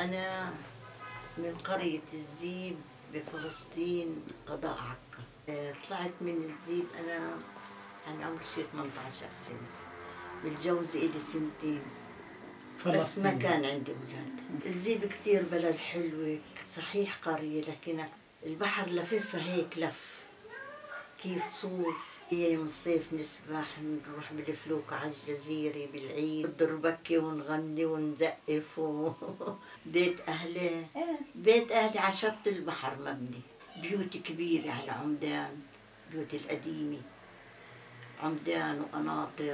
أنا من قرية الزيب بفلسطين قضاء عكا. طلعت من الزيب أنا عمري شي 18 سنة، متجوزة إلي سنتين بس ما كان عندي أولاد. الزيب كتير بلد حلوة، صحيح قرية لكن البحر لففها هيك لف كيف صور. يوم الصيف نسبح، نروح بالفلوكة على الجزيرة بالعيد، نضربكي ونغني ونزقف بيت أهلي على شط البحر مبني، بيوت كبيرة على عمدان، بيوت القديمة عمدان وقناطر.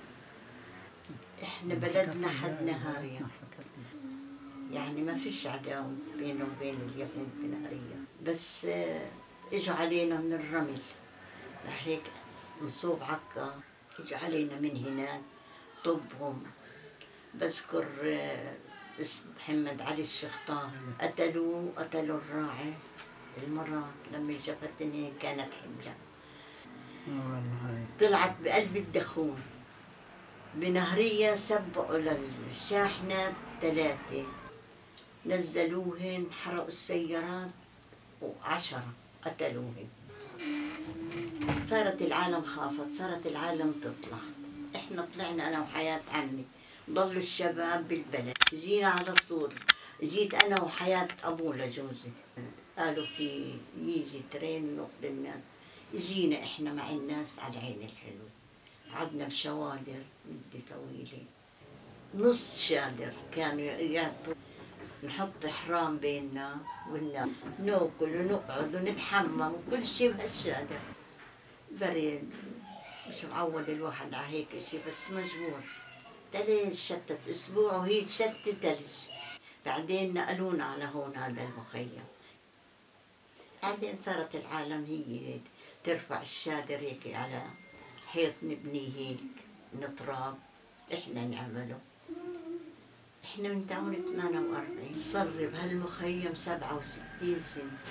احنا بلدنا حد نهارية، يعني ما فيش عداوة بينه وبين اليهود بنهارية، بس اجوا علينا من الرمل هيك نصوب عكا، اجوا علينا من هناك طبهم. بذكر اسم محمد علي الشخطار، قتلوا الراعي. المرة لما شافتني كانت حملة، طلعت بقلب الدخون بنهرية. سبقوا للشاحنة 3 نزلوهن، حرقوا السيارات و10 قتلوهن. صارت العالم خافت، صارت العالم تطلع. احنا طلعنا انا وحياة عمي، ضلوا الشباب بالبلد. جينا على طول، جيت انا وحياة ابوه لجوزي، قالوا في يجي ترين نقل الناس. جينا احنا مع الناس على العين الحلو، قعدنا بشوادر مدة طويلة، نص شادر كانوا يعطوا، نحط حرام بيننا والناس، ناكل ونقعد ونتحمم وكل شيء بهالشادر. بريد مش معود الواحد على هيك شيء، بس مجبور. تلج شتت اسبوع وهي شتت تلج. بعدين نقلونا على هون هذا المخيم. بعدين صارت العالم هي ترفع الشادر هيك على حيط نبنيه هيك من تراب، احنا نعمله. احنا من 48 صار بهالمخيم 67 سنة.